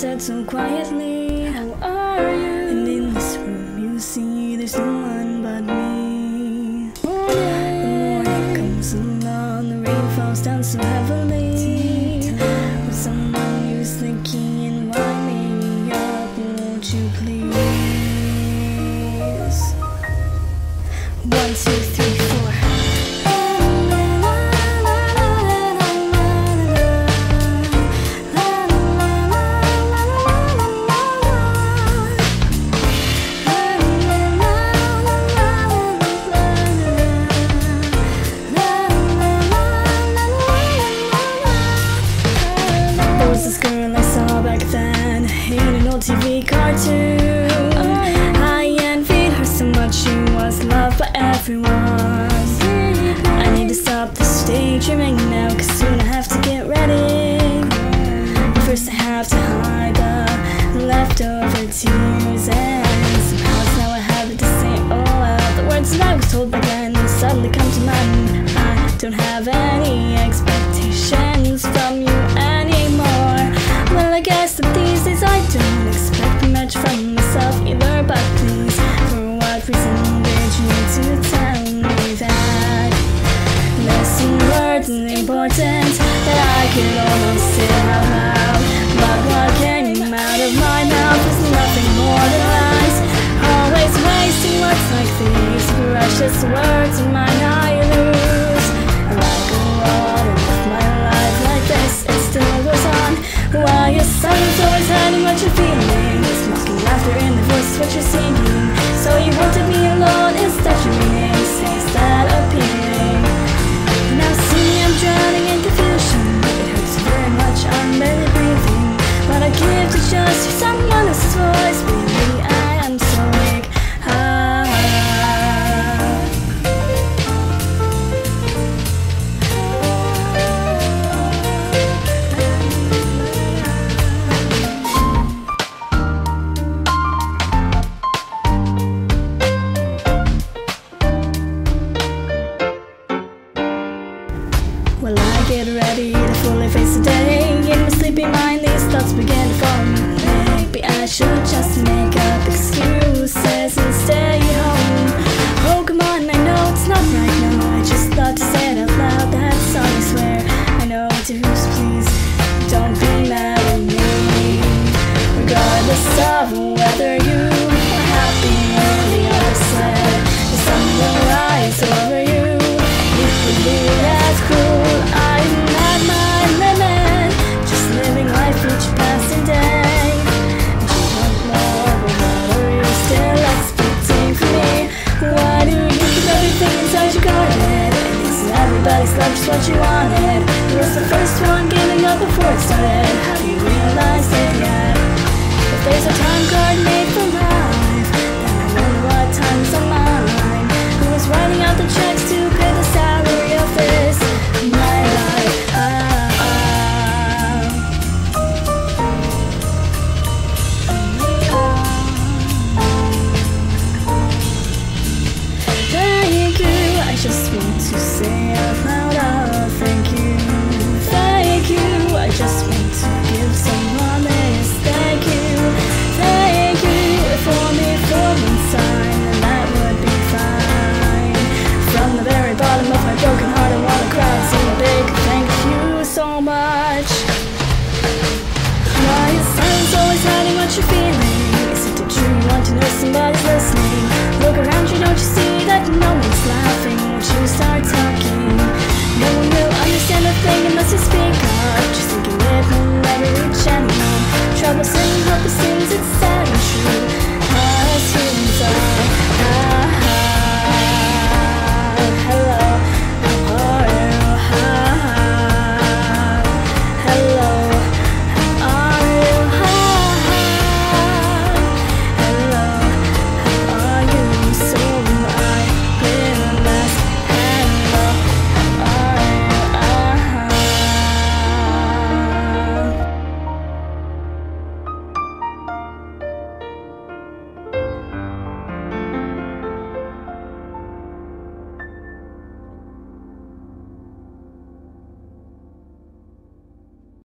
said so quietly, how are you? And in this room you see there's no one but me. The morning comes along, the rain falls down so heavily. With someone who's thinking and winding me up, won't you please? 1, 2, 3, 4. TV cartoon. I envied her so much, she was loved by everyone. I need to stop this daydreaming now, cause soon I have to get ready. But first I have to hide the leftover tears, and somehow now I have to say all out the words that I was told back then suddenly come to mind. I don't have any expectations from you anymore. Well, I guess that these days I don't expect much from myself either. But please, for what reason did you need to tell me that? Listen, words are important that I could almost say out loud. But what came out of my mouth was nothing more than lies. Always wasting words like these, precious words in mine I lose. And I go on and live my life like this, it still goes on. Why your silence always hiding what you're feeling? It's mocking laughter in the voice what you're singing. So you wanted me alone, instead you're reading. Is that appealing? Now see me, I'm drowning in confusion. It hurts very much, I'm barely breathing. But I give to just hear someone else's voice. Baby, I am so weak. Well, I get ready to fully face the day. In my sleepy mind, these thoughts begin to form. Maybe I should just make up excuses and stay home. Oh, come on, I know it's not right now. I just thought to say it out loud. That's all I swear. I know to who's please. Don't be mad at me. Regardless of whether you are happy or the other side, the sun will rise over you. It would be as cruel. I had my limit, just living life each passing day. And you want more, but what are you still expecting from me? Why do you keep everything inside your garden? It isn't everybody's love just what you wanted. You was the first one giving up before it started. How do you realize it yet? If there's a time card made for life, then I wonder what time's on mine. Who was writing out the checks to pay the salary of this? My life, thank you, I just